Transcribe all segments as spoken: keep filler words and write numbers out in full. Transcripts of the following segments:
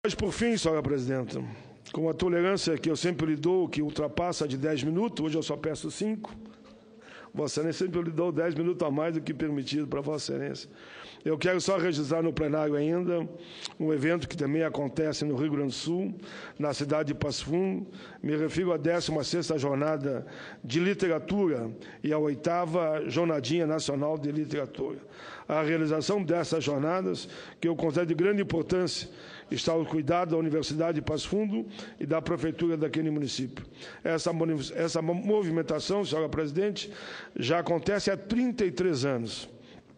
Mas, por fim, senhora presidenta, com a tolerância que eu sempre lhe dou, que ultrapassa de dez minutos, hoje eu só peço cinco, Vossa Excelência sempre lhe dou dez minutos a mais do que permitido para Vossa Excelência. Eu quero só registrar no plenário ainda um evento que também acontece no Rio Grande do Sul, na cidade de Passo Fundo. Me refiro à décima sexta Jornada de Literatura e à oitava Jornadinha Nacional de Literatura. A realização dessas jornadas, que eu considero de grande importância, está ao cuidado da Universidade de Passo Fundo e da Prefeitura daquele município. Essa, essa movimentação, senhora presidente, já acontece há trinta e três anos.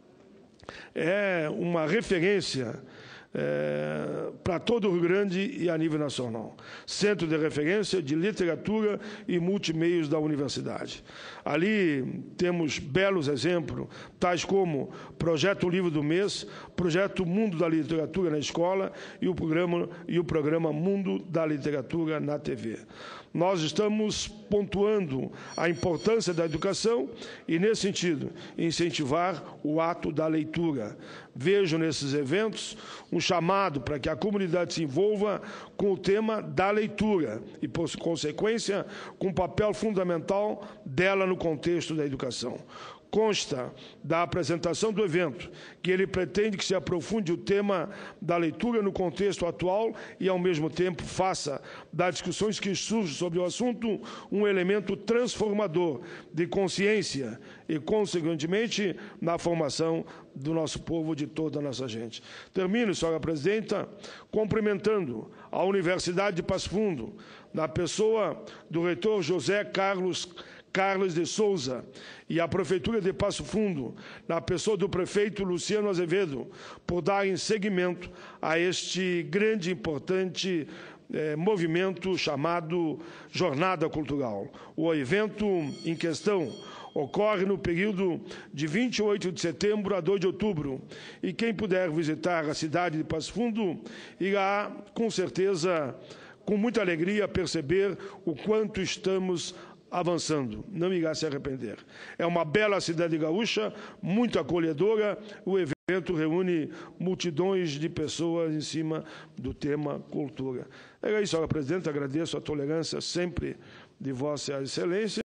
É uma referência é, para todo o Rio Grande e a nível nacional. Centro de referência de literatura e multimeios da universidade. Ali temos belos exemplos, tais como Projeto Livro do Mês, Projeto Mundo da Literatura na Escola e o programa, e o programa Mundo da Literatura na T V. Nós estamos pontuando a importância da educação e, nesse sentido, incentivar o ato da leitura. Vejo nesses eventos um chamado para que a comunidade se envolva com o tema da leitura e, por consequência, com o papel fundamental dela no contexto da educação. Consta da apresentação do evento que ele pretende que se aprofunde o tema da leitura no contexto atual e, ao mesmo tempo, faça das discussões que surgem sobre o assunto um elemento transformador de consciência e, consequentemente, na formação do nosso povo, de toda a nossa gente. Termino, senhora presidenta, cumprimentando a Universidade de Passo Fundo, na pessoa do reitor José Carlos Carlos de Souza, e a Prefeitura de Passo Fundo, na pessoa do prefeito Luciano Azevedo, por darem seguimento a este grande e importante eh, movimento chamado Jornada Cultural. O evento em questão ocorre no período de vinte e oito de setembro a dois de outubro, e quem puder visitar a cidade de Passo Fundo irá, com certeza, com muita alegria, perceber o quanto estamos avançando, não irá se arrepender. É uma bela cidade gaúcha, muito acolhedora. O evento reúne multidões de pessoas em cima do tema cultura. É isso, senhora presidente, agradeço a tolerância sempre de Vossa Excelência.